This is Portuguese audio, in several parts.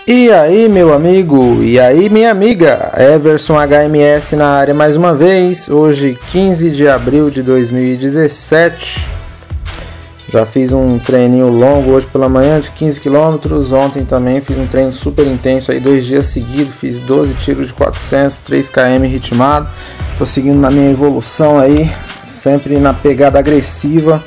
E aí, meu amigo, e aí, minha amiga, Everson HMS na área mais uma vez. Hoje, 15 de abril de 2017. Já fiz um treininho longo hoje pela manhã de 15 km. Ontem também fiz um treino super intenso aí, 2 dias seguidos. Fiz 12 tiros de 400, 3 km ritmado. Tô seguindo na minha evolução aí, sempre na pegada agressiva.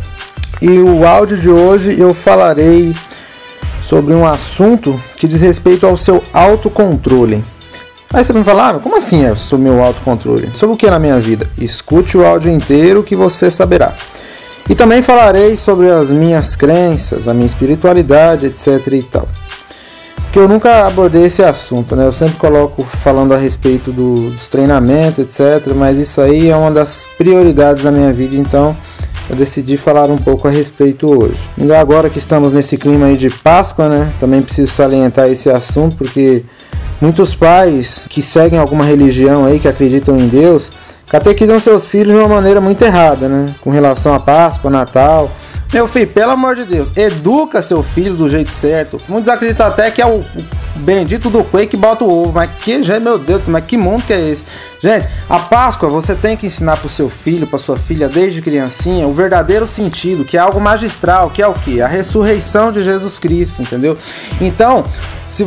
E o áudio de hoje eu falarei sobre um assunto que diz respeito ao seu autocontrole. Aí você vai falar, como assim é sobre o meu autocontrole? Sobre o que na minha vida? Escute o áudio inteiro que você saberá. E também falarei sobre as minhas crenças, a minha espiritualidade, etc e tal. Porque eu nunca abordei esse assunto, né? Eu sempre coloco falando a respeito dos treinamentos, etc. Mas isso aí é uma das prioridades da minha vida, então eu decidi falar um pouco a respeito hoje. Ainda agora que estamos nesse clima aí de Páscoa, né? Também preciso salientar esse assunto, porque muitos pais que seguem alguma religião aí, que acreditam em Deus, catequizam seus filhos de uma maneira muito errada, né? Com relação a Páscoa, Natal. Meu filho, pelo amor de Deus, educa seu filho do jeito certo. Muitos acreditam até que é o bendito do coelho que bota o ovo. Mas que, gente, meu Deus, mas que mundo que é esse? Gente, a Páscoa você tem que ensinar pro seu filho, pra sua filha, desde criancinha, o verdadeiro sentido, que é algo magistral, que é o quê? A ressurreição de Jesus Cristo, entendeu? Então, se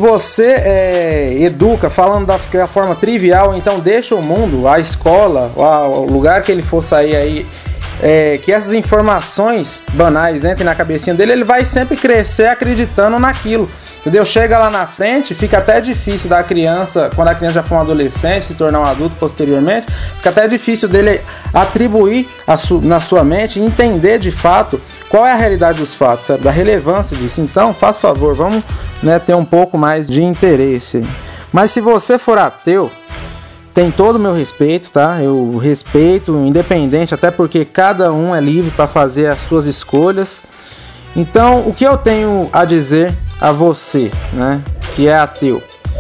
você educa falando da forma trivial, então deixa o mundo, a escola, o lugar que ele for sair aí, que essas informações banais entrem na cabecinha dele, ele vai sempre crescer acreditando naquilo, entendeu? Chega lá na frente, fica até difícil da criança, quando a criança já for um adolescente, se tornar um adulto posteriormente, fica até difícil dele atribuir na sua mente, entender de fato qual é a realidade dos fatos, sabe? Da relevância disso. Então, faz favor, vamos, né, ter um pouco mais de interesse. Mas se você for ateu, tem todo o meu respeito, tá? Eu respeito, independente, até porque cada um é livre para fazer as suas escolhas. Então, o que eu tenho a dizer a você, né, que é ateu?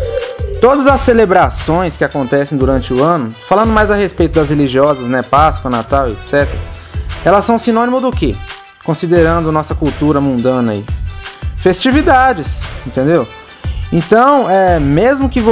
Todas as celebrações que acontecem durante o ano, falando mais a respeito das religiosas, né, Páscoa, Natal, etc., elas são sinônimo do quê? Considerando nossa cultura mundana aí. Festividades, entendeu? Então, mesmo que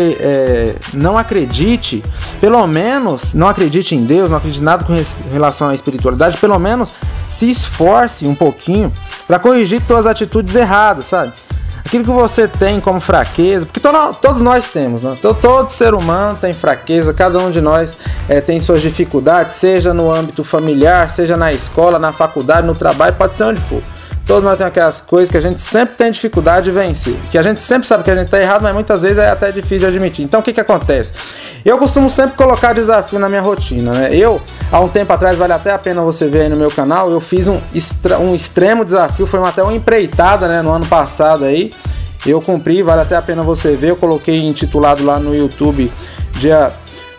você não acredite, pelo menos não acredite em Deus, não acredite em nada com relação à espiritualidade, pelo menos se esforce um pouquinho para corrigir suas atitudes erradas, sabe? Aquilo que você tem como fraqueza, porque todos nós temos, né? Todo ser humano tem fraqueza, cada um de nós tem suas dificuldades, seja no âmbito familiar, seja na escola, na faculdade, no trabalho, pode ser onde for. Todos nós temos aquelas coisas que a gente sempre tem dificuldade de vencer, que a gente sempre sabe que a gente está errado, mas muitas vezes é até difícil de admitir. Então o que acontece? Eu costumo sempre colocar desafio na minha rotina, né? Há um tempo atrás, vale até a pena você ver aí no meu canal, eu fiz um extremo desafio, foi até uma empreitada, né, no ano passado aí. Eu cumpri, vale até a pena você ver, eu coloquei intitulado lá no YouTube, dia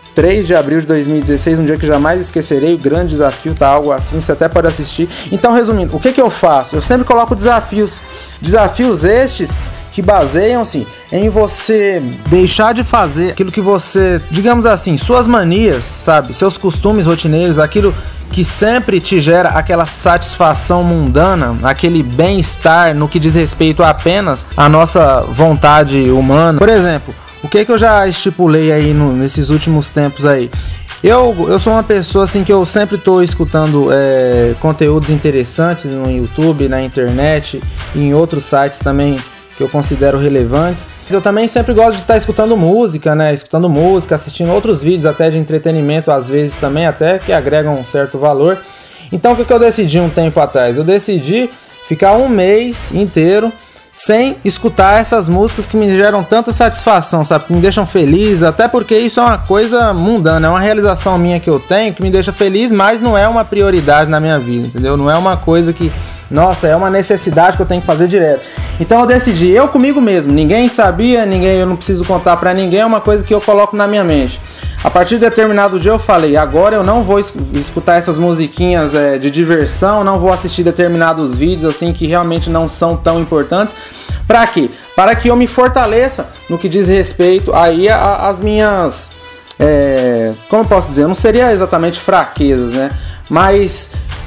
3 de abril de 2016, um dia que jamais esquecerei, o grande desafio, tá? Algo assim, você até pode assistir. Então, resumindo, o que eu faço? Eu sempre coloco desafios. Desafios estes que baseiam-se em você deixar de fazer aquilo que você, digamos assim, suas manias, sabe? Seus costumes rotineiros, aquilo que sempre te gera aquela satisfação mundana, aquele bem-estar no que diz respeito apenas à nossa vontade humana. Por exemplo, o que eu já estipulei aí nesses últimos tempos aí? Eu sou uma pessoa assim que eu sempre estou escutando conteúdos interessantes no YouTube, na internet e em outros sites também que eu considero relevantes. Eu também sempre gosto de estar escutando música, né? Escutando música, assistindo outros vídeos até de entretenimento, às vezes também até que agregam um certo valor. Então o que eu decidi um tempo atrás? Eu decidi ficar um mês inteiro sem escutar essas músicas que me geram tanta satisfação, sabe? Que me deixam feliz, até porque isso é uma coisa mundana, é uma realização minha que eu tenho, que me deixa feliz, mas não é uma prioridade na minha vida, entendeu? Não é uma coisa que, nossa, é uma necessidade que eu tenho que fazer direto. Então eu decidi, eu comigo mesmo, ninguém sabia, eu não preciso contar pra ninguém, é uma coisa que eu coloco na minha mente. A partir de determinado dia eu falei, agora eu não vou escutar essas musiquinhas de diversão, não vou assistir determinados vídeos assim que realmente não são tão importantes. Para quê? Para que eu me fortaleça no que diz respeito aí às minhas, como eu posso dizer, não seria exatamente fraquezas, né? Mas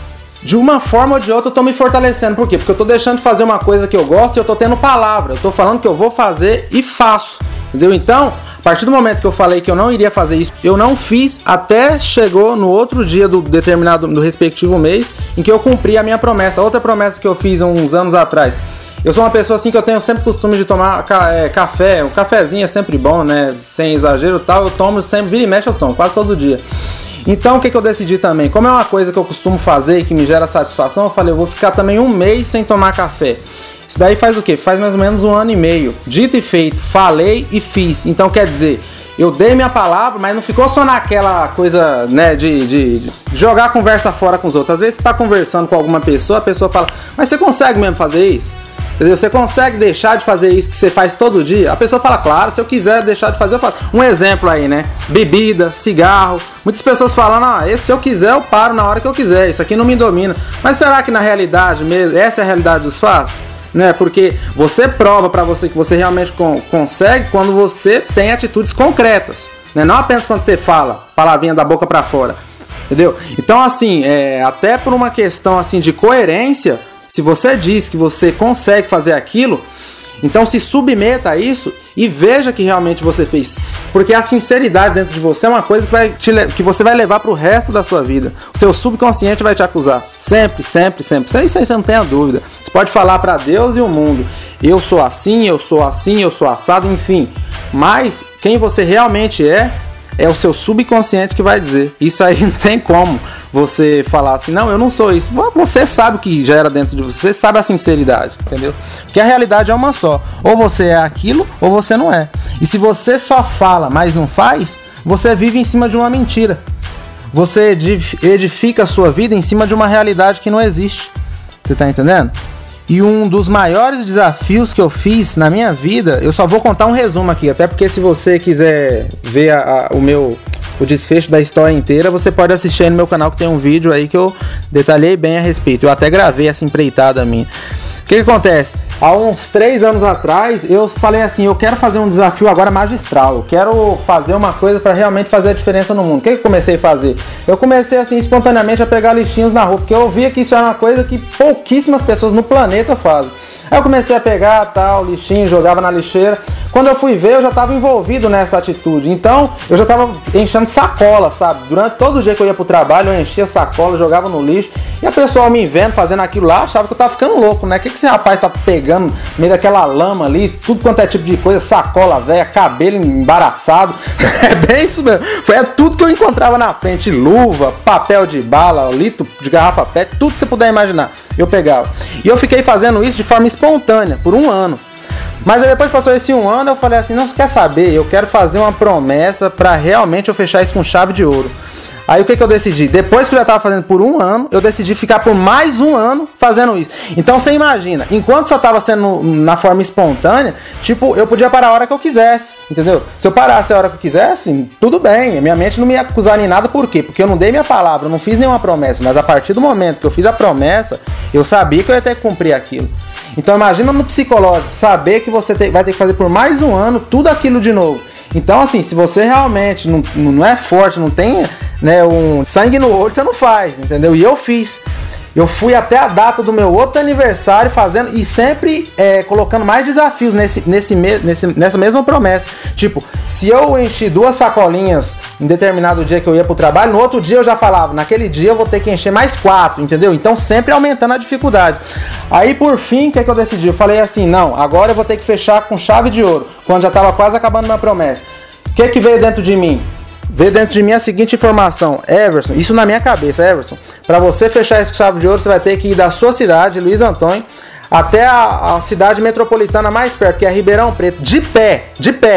de uma forma ou de outra eu tô me fortalecendo. Por quê? Porque eu tô deixando de fazer uma coisa que eu gosto e eu tô tendo palavra. Eu tô falando que eu vou fazer e faço. Entendeu? Então, a partir do momento que eu falei que eu não iria fazer isso, eu não fiz até chegou no outro dia do respectivo mês em que eu cumpri a minha promessa. Outra promessa que eu fiz há uns anos atrás. Eu sou uma pessoa assim que eu tenho sempre costume de tomar café. Um cafezinho é sempre bom, né? Sem exagero e tal. Eu tomo sempre, vira e mexe eu tomo, quase todo dia. Então o que eu decidi também? Como é uma coisa que eu costumo fazer e que me gera satisfação, eu falei, eu vou ficar também um mês sem tomar café. Isso daí faz o quê? Faz mais ou menos 1 ano e meio. Dito e feito, falei e fiz. Então quer dizer, eu dei minha palavra, mas não ficou só naquela coisa, né, de jogar a conversa fora com os outros. Às vezes você está conversando com alguma pessoa, a pessoa fala, mas você consegue mesmo fazer isso? Entendeu? Você consegue deixar de fazer isso que você faz todo dia? A pessoa fala, claro, se eu quiser deixar de fazer, eu faço. Um exemplo aí, né? Bebida, cigarro. Muitas pessoas falam, se eu quiser, eu paro na hora que eu quiser. Isso aqui não me domina. Mas será que na realidade mesmo, essa é a realidade dos fatos? Né? Porque você prova pra você que você realmente consegue quando você tem atitudes concretas. Né? Não apenas quando você fala, palavrinha da boca pra fora. Entendeu? Então, assim, até por uma questão assim de coerência, se você diz que você consegue fazer aquilo, então se submeta a isso e veja que realmente você fez. Porque a sinceridade dentro de você é uma coisa que você vai levar para o resto da sua vida. O seu subconsciente vai te acusar. Sempre, sempre, sempre. Isso aí você não tenha dúvida. Você pode falar para Deus e o mundo. Eu sou assim, eu sou assim, eu sou assado, enfim. Mas quem você realmente é o seu subconsciente que vai dizer. Isso aí não tem como você falar assim, não, eu não sou isso. Você sabe o que gera dentro de você, você sabe a sinceridade, entendeu? Porque a realidade é uma só. Ou você é aquilo, ou você não é. E se você só fala, mas não faz, você vive em cima de uma mentira. Você edifica a sua vida em cima de uma realidade que não existe. Você tá entendendo? E um dos maiores desafios que eu fiz na minha vida, eu só vou contar um resumo aqui, até porque se você quiser ver o desfecho da história inteira, você pode assistir aí no meu canal que tem um vídeo aí que eu detalhei bem a respeito. Eu até gravei essa empreitada minha. O que acontece? Há uns 3 anos atrás, eu falei assim, eu quero fazer um desafio agora magistral, eu quero fazer uma coisa para realmente fazer a diferença no mundo. O que eu comecei a fazer? Eu comecei assim, espontaneamente a pegar lixinhos na rua, porque eu via que isso era uma coisa que pouquíssimas pessoas no planeta fazem. Aí eu comecei a pegar lixinho, jogava na lixeira. Quando eu fui ver, eu já estava envolvido nessa atitude. Então, eu já estava enchendo sacola, sabe? Durante todo o dia que eu ia pro trabalho, eu enchia sacola, jogava no lixo. E a pessoa me vendo fazendo aquilo lá, achava que eu tava ficando louco, né? O que esse rapaz tá pegando no meio daquela lama ali, tudo quanto é tipo de coisa, sacola velha, cabelo embaraçado. É bem isso mesmo. Foi tudo que eu encontrava na frente. Luva, papel de bala, litro de garrafa PET, tudo que você puder imaginar. Eu pegava. E eu fiquei fazendo isso de forma espontânea, por 1 ano. Mas aí depois passou esse 1 ano, eu falei assim, não, você quer saber? Eu quero fazer uma promessa para realmente eu fechar isso com chave de ouro. Aí o que eu decidi? Depois que eu já estava fazendo por 1 ano, eu decidi ficar por mais 1 ano fazendo isso. Então você imagina, enquanto só estava sendo na forma espontânea, tipo, eu podia parar a hora que eu quisesse, entendeu? Se eu parasse a hora que eu quisesse, tudo bem, a minha mente não me ia acusar nem nada, por quê? Porque eu não dei minha palavra, eu não fiz nenhuma promessa, mas a partir do momento que eu fiz a promessa, eu sabia que eu ia ter que cumprir aquilo. Então imagina no psicológico, saber que você vai ter que fazer por mais 1 ano tudo aquilo de novo. Então assim, se você realmente não é forte, não tem, né, um sangue no olho, você não faz, entendeu? E eu fiz. Eu fui até a data do meu outro aniversário fazendo e sempre colocando mais desafios nessa mesma promessa. Tipo, se eu enchi 2 sacolinhas em determinado dia que eu ia pro trabalho, no outro dia eu já falava, naquele dia eu vou ter que encher mais 4, entendeu? Então sempre aumentando a dificuldade. Aí por fim, o que eu decidi? Eu falei assim, não, agora eu vou ter que fechar com chave de ouro, quando já estava quase acabando minha promessa. O que veio dentro de mim? Veio dentro de mim a seguinte informação, Everson, isso na minha cabeça, Everson, para você fechar esse chave de ouro, você vai ter que ir da sua cidade, Luiz Antônio, até a cidade metropolitana mais perto, que é Ribeirão Preto, de pé,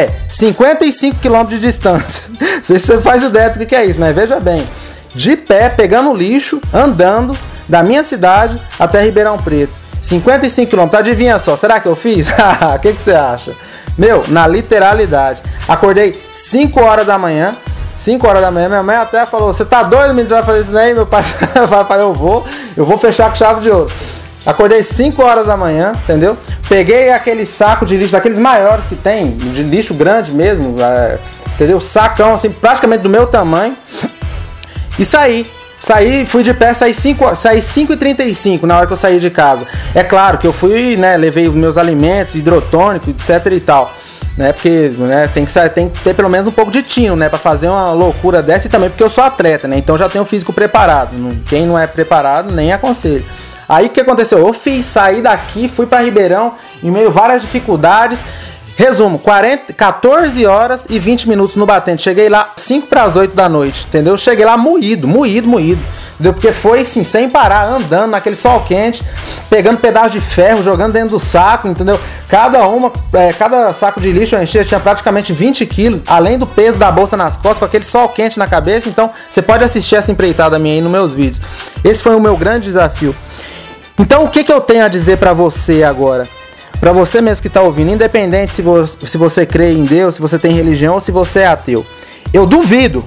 55 km de distância. Não sei se você faz ideia do que é isso, mas veja bem, de pé, pegando lixo, andando da minha cidade até Ribeirão Preto, 55 km, adivinha só, será que eu fiz? O que você acha? Meu, na literalidade, acordei 5 horas da manhã, 5 horas da manhã, minha mãe até falou, você tá doido, menino, você vai fazer isso daí? Meu pai falou, eu vou fechar com chave de ouro. Acordei 5 horas da manhã, entendeu? Peguei aquele saco de lixo, daqueles maiores que tem, de lixo grande mesmo, entendeu? Sacão, assim, praticamente do meu tamanho. E saí. Saí, fui de pé, saí 5h35 na hora que eu saí de casa. É claro que eu fui, né, levei os meus alimentos, hidrotônico, etc e tal, né, porque, né, tem que ter pelo menos um pouco de tino, né, pra fazer uma loucura dessa, e também porque eu sou atleta, né, então já tenho o físico preparado. Quem não é preparado, nem aconselho. Aí o que aconteceu? Eu saí daqui, fui pra Ribeirão, em meio a várias dificuldades. Resumo, 14 horas e 20 minutos no batente. Cheguei lá 5 para as 8 da noite, entendeu? Cheguei lá moído. Entendeu? Porque foi assim, sem parar, andando naquele sol quente, pegando pedaço de ferro, jogando dentro do saco, entendeu? Cada saco de lixo eu enchia, tinha praticamente 20 quilos, além do peso da bolsa nas costas, com aquele sol quente na cabeça. Então, você pode assistir essa empreitada minha aí nos meus vídeos. Esse foi o meu grande desafio. Então, o que eu tenho a dizer para você agora? Para você mesmo que está ouvindo, independente se você crê em Deus, se você tem religião ou se você é ateu. Eu duvido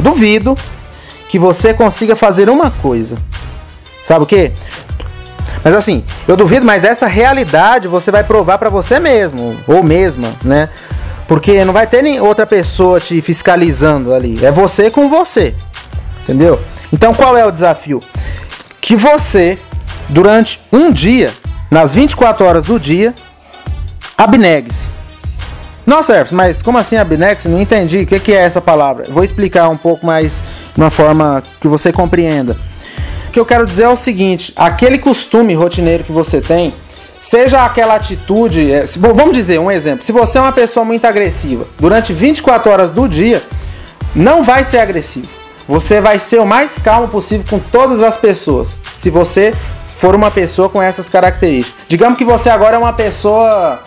que você consiga fazer uma coisa. Sabe o quê? Mas assim, eu duvido, mas essa realidade você vai provar para você mesmo, ou mesma, né? Porque não vai ter nem outra pessoa te fiscalizando ali. É você com você, entendeu? Então qual é o desafio? Que você, durante um dia, nas 24 horas do dia, abnegue-se. Nossa, Everson, mas como assim abnegue-se? Não entendi. O que é essa palavra? Vou explicar um pouco mais de uma forma que você compreenda. O que eu quero dizer é o seguinte: aquele costume rotineiro que você tem, seja aquela atitude... Vamos dizer um exemplo. Se você é uma pessoa muito agressiva, durante 24 horas do dia, não vai ser agressivo. Você vai ser o mais calmo possível com todas as pessoas. Se você for uma pessoa com essas características. Digamos que você agora é uma pessoa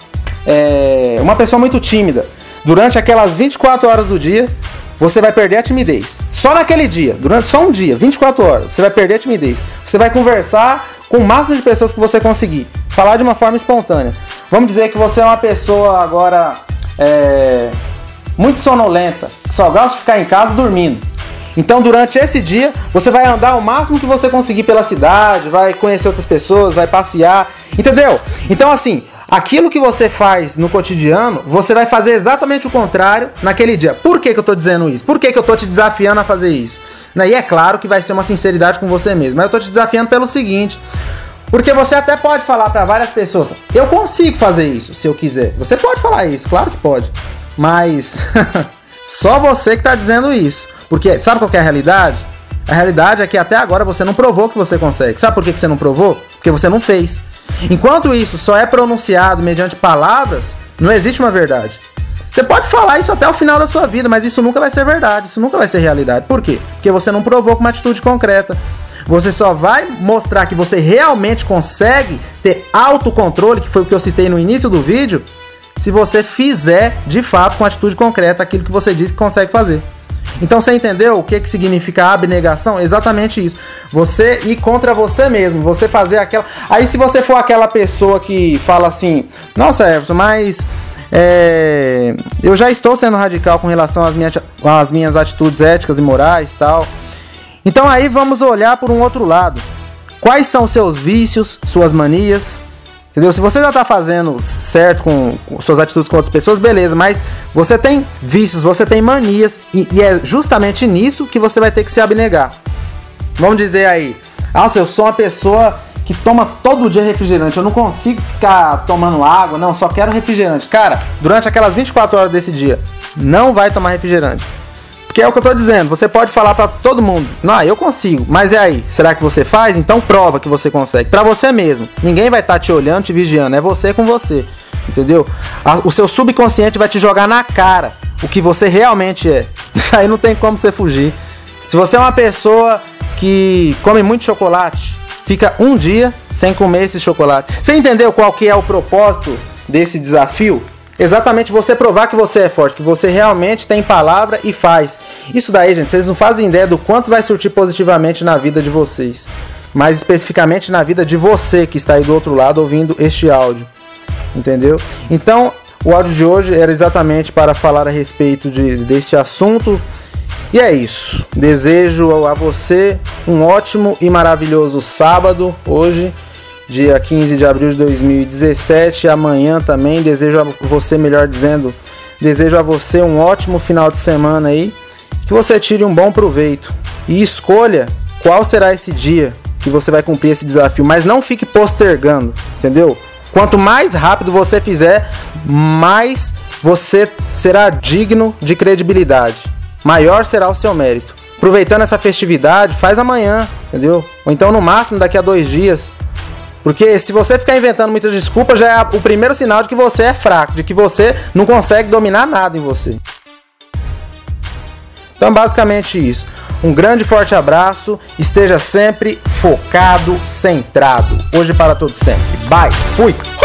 muito tímida. Durante aquelas 24 horas do dia, você vai perder a timidez. Só naquele dia, durante só um dia, 24 horas, você vai perder a timidez. Você vai conversar com o máximo de pessoas que você conseguir. Falar de uma forma espontânea. Vamos dizer que você é uma pessoa agora muito sonolenta, que só gosta de ficar em casa dormindo. Então, durante esse dia, você vai andar o máximo que você conseguir pela cidade, vai conhecer outras pessoas, vai passear, entendeu? Então, assim, aquilo que você faz no cotidiano, você vai fazer exatamente o contrário naquele dia. Por que eu tô dizendo isso? Por que eu tô te desafiando a fazer isso? E é claro que vai ser uma sinceridade com você mesmo, mas eu tô te desafiando pelo seguinte: porque você até pode falar para várias pessoas, eu consigo fazer isso, se eu quiser. Você pode falar isso, claro que pode, mas só você que tá dizendo isso. Porque sabe qual que é a realidade? A realidade é que até agora você não provou que você consegue. Sabe por que você não provou? Porque você não fez. Enquanto isso só é pronunciado mediante palavras, não existe uma verdade. Você pode falar isso até o final da sua vida, mas isso nunca vai ser verdade, isso nunca vai ser realidade. Por quê? Porque você não provou com uma atitude concreta. Você só vai mostrar que você realmente consegue ter autocontrole, que foi o que eu citei no início do vídeo, se você fizer, de fato, com atitude concreta, aquilo que você disse que consegue fazer. Então você entendeu o que significa abnegação? Exatamente isso. Você ir contra você mesmo, você fazer aquela... Aí se você for aquela pessoa que fala assim, nossa, Everson, mas eu já estou sendo radical com relação às minhas atitudes éticas e morais e tal. Então aí vamos olhar por um outro lado. Quais são seus vícios, suas manias? Entendeu? Se você já está fazendo certo com suas atitudes com outras pessoas, beleza, mas você tem vícios, você tem manias, e é justamente nisso que você vai ter que se abnegar. Vamos dizer aí, nossa, eu sou uma pessoa que toma todo dia refrigerante, eu não consigo ficar tomando água, não, só quero refrigerante. Cara, durante aquelas 24 horas desse dia, não vai tomar refrigerante. Porque é o que eu tô dizendo, você pode falar pra todo mundo, não, eu consigo, mas e aí? Será que você faz? Então prova que você consegue, pra você mesmo. Ninguém vai estar te olhando, te vigiando, é você com você, entendeu? O seu subconsciente vai te jogar na cara o que você realmente é. Isso aí não tem como você fugir. Se você é uma pessoa que come muito chocolate, fica um dia sem comer esse chocolate. Você entendeu qual que é o propósito desse desafio? Exatamente você provar que você é forte, que você realmente tem palavra e faz. Isso daí, gente, vocês não fazem ideia do quanto vai surtir positivamente na vida de vocês. Mais especificamente na vida de você que está aí do outro lado ouvindo este áudio. Entendeu? Então, o áudio de hoje era exatamente para falar a respeito deste assunto. E é isso. Desejo a você um ótimo e maravilhoso sábado hoje, dia 15 de abril de 2017, amanhã também. Desejo a você, melhor dizendo, desejo a você um ótimo final de semana aí, que você tire um bom proveito e escolha qual será esse dia que você vai cumprir esse desafio, mas não fique postergando, entendeu? Quanto mais rápido você fizer, mais você será digno de credibilidade, maior será o seu mérito. Aproveitando essa festividade, faz amanhã, entendeu? Ou então no máximo daqui a 2 dias. Porque se você ficar inventando muitas desculpas, já é o primeiro sinal de que você é fraco, de que você não consegue dominar nada em você. Então basicamente isso. Um grande forte abraço, esteja sempre focado, centrado. Hoje para todos sempre. Bye, fui!